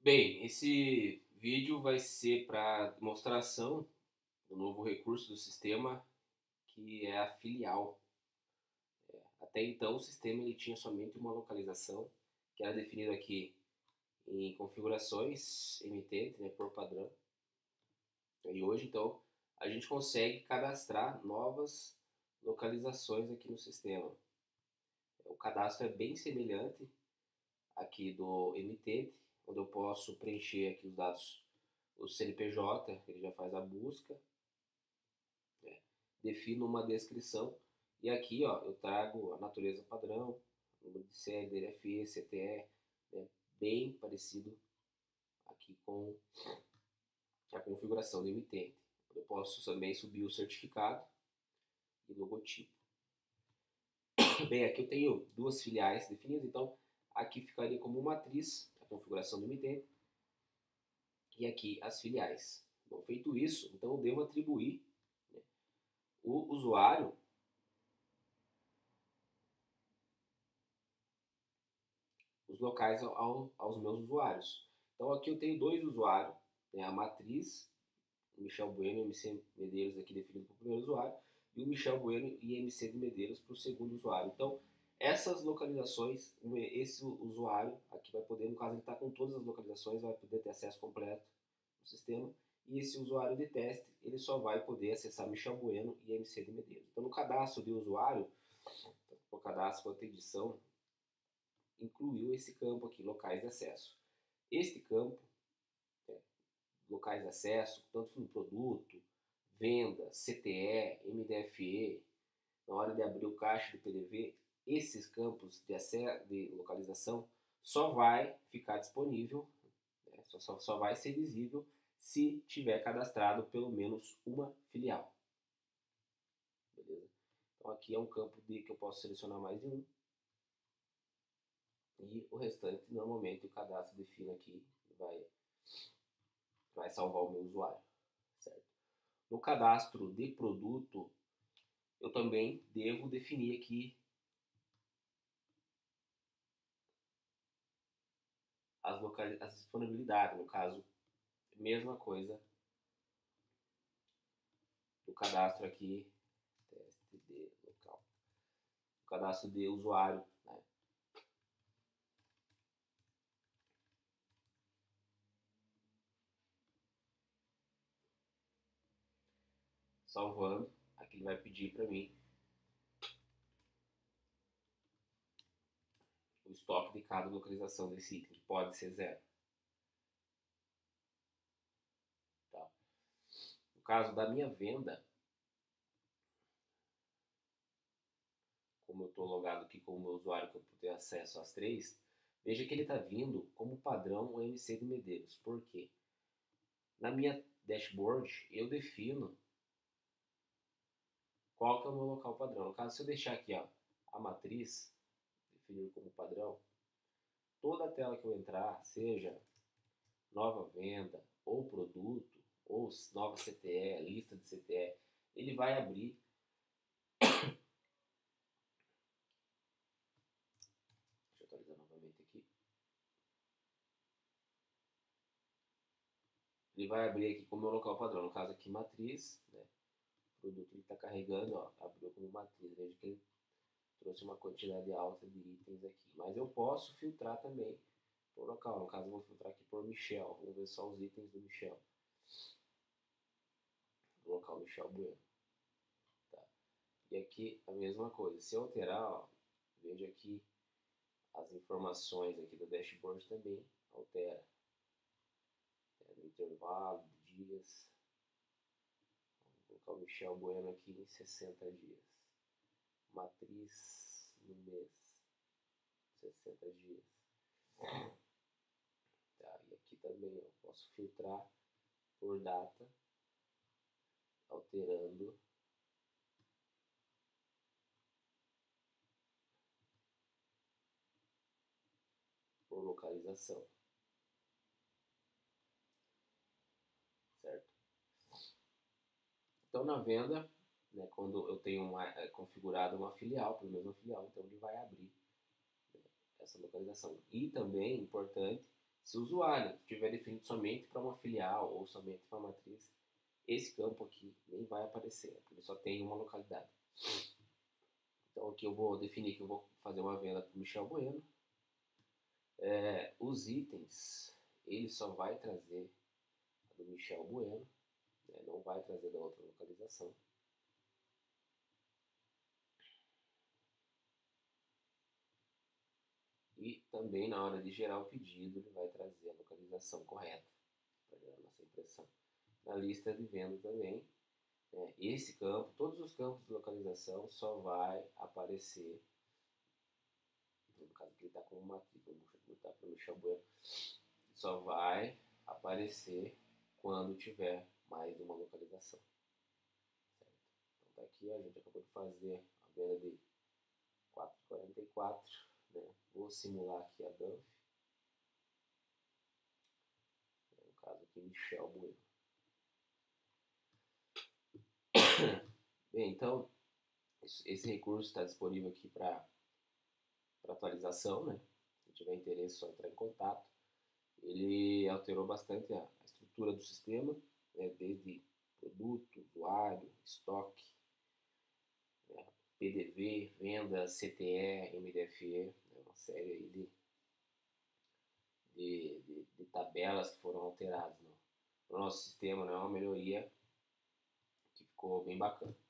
Bem, esse vídeo vai ser para demonstração do novo recurso do sistema, que é a filial. Até então o sistema ele tinha somente uma localização, que era definida aqui em configurações emittente, né, por padrão. E hoje então a gente consegue cadastrar novas localizações aqui no sistema. O cadastro é bem semelhante aqui do emittente, onde eu posso preencher aqui os dados, o CNPJ, ele já faz a busca, né? Defino uma descrição e aqui ó, eu trago a natureza padrão, número de série, DNFE, CTE, né? Bem parecido aqui com a configuração do emitente. Eu posso também subir o certificado e logotipo. Bem, aqui eu tenho duas filiais definidas, então aqui ficaria como matriz a configuração do emitente e aqui as filiais. Bom, feito isso, então eu devo atribuir, né, o usuário os locais aos meus usuários. Então aqui eu tenho dois usuários, né, a matriz, o Michel Bueno e MC Medeiros aqui definido para o primeiro usuário, e o Michel Bueno e MC de Medeiros para o segundo usuário. Então essas localizações, esse usuário aqui vai poder, no caso ele está com todas as localizações, vai poder ter acesso completo no sistema, e esse usuário de teste, ele só vai poder acessar Michel Bueno e MC de Medeiros. Então no cadastro de usuário, o cadastro de edição, incluiu esse campo aqui, locais de acesso. Este campo, locais de acesso, tanto no produto, venda, CTE, MDFE, na hora de abrir o caixa do PDV, esses campos de acesso, de localização, só vai ficar disponível, né, só vai ser visível se tiver cadastrado pelo menos uma filial. Beleza? Então aqui é um campo que eu posso selecionar mais de um. E o restante, normalmente, o cadastro define aqui, vai salvar o meu usuário, certo? No cadastro de produto, eu também devo definir aqui as disponibilidades, no caso, mesma coisa do cadastro aqui, teste de local, o cadastro de usuário, né? Salvando, aqui ele vai pedir para mim o estoque de cada localização desse item, que pode ser 0. Tá? No caso da minha venda, como eu estou logado aqui como meu usuário, que eu vou ter acesso às três, veja que ele está vindo como padrão o MC de Medeiros. Por quê? Na minha dashboard, eu defino qual que é o meu local padrão. No caso, se eu deixar aqui ó, a matriz, definir como padrão, toda a tela que eu entrar, seja nova venda, ou produto, ou nova CTE, lista de CTE, ele vai abrir novamente aqui. Ele vai abrir aqui como meu local padrão, no caso aqui matriz, né? O produto ele está carregando, ó, abriu como matriz, veja que ele trouxe uma quantidade alta de itens aqui. Mas eu posso filtrar também por local, no caso eu vou filtrar aqui por Michel, vamos ver só os itens do Michel. O local Michel Bueno. Tá. E aqui a mesma coisa, se eu alterar, ó, veja aqui as informações aqui do dashboard também altera. No intervalo de dias, vou colocar o Michel Bueno aqui em 60 dias. Matriz no mês, 60 dias. Tá, e aqui também eu posso filtrar por data, alterando por localização. Certo? Então na venda, né, quando eu tenho configurado uma filial, pelo menos uma filial, então ele vai abrir, né, essa localização. E também, importante, Se o usuário tiver definido somente para uma filial ou somente para uma matriz, esse campo aqui nem vai aparecer, porque ele só tem uma localidade. Então aqui eu vou definir que eu vou fazer uma venda para o Michel Bueno. Os itens, ele só vai trazer a do Michel Bueno, né? Não vai trazer da outra localização. E também na hora de gerar o pedido, ele vai trazer a localização correta para gerar a nossa impressão. Na lista de venda também, esse campo, todos os campos de localização só vai aparecer, no caso que ele está com uma matrícula, vou botar para o Michel Bueno, só vai aparecer quando tiver mais de uma localização. Certo? Então tá aqui, a gente acabou de fazer a venda de 4,44, né? Vou simular aqui a Dunf, no caso aqui Michel Bueno. Bem, então esse recurso está disponível aqui para atualização, né? Se tiver interesse, é só entrar em contato. Ele alterou bastante a estrutura do sistema, né? Desde produto, usuário, estoque, né? PDV, venda, CTE, MDFE, né? Uma série aí de tabelas que foram alteradas no nosso sistema, né? Uma melhoria que ficou bem bacana.